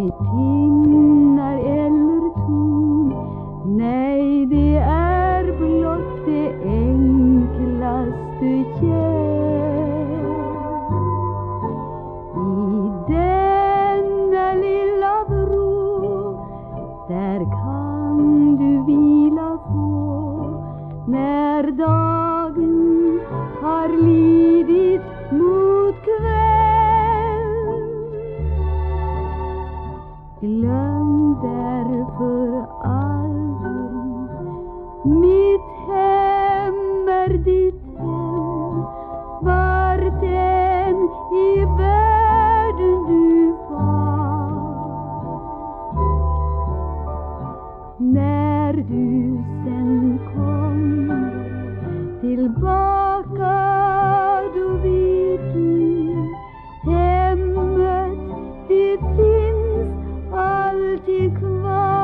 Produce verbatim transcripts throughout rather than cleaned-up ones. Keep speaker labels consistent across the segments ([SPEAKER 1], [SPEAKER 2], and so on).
[SPEAKER 1] i tinnar eller ton. Nej, det är blott det enklaste kärlek. I denna lilla vrå, där kan du vila på när dagen har lidit mot kväll. Glöm därför aldrig, mitt hem är ditt hem, vart än i världen du far. När du sen kommer tillbaka, då vet du, hemmet det finns alltid kvar.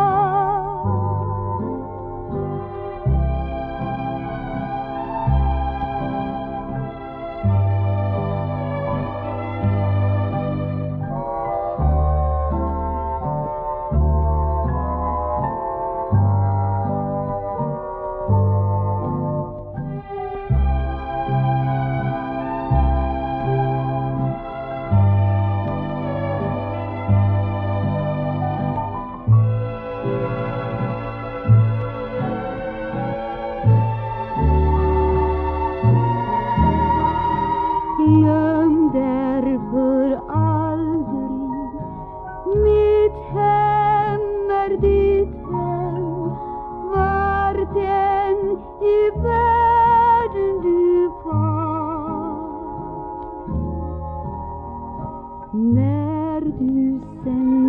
[SPEAKER 1] Glöm därför aldrig, mitt hem är ditt hem, vart än i världen du far. När du sen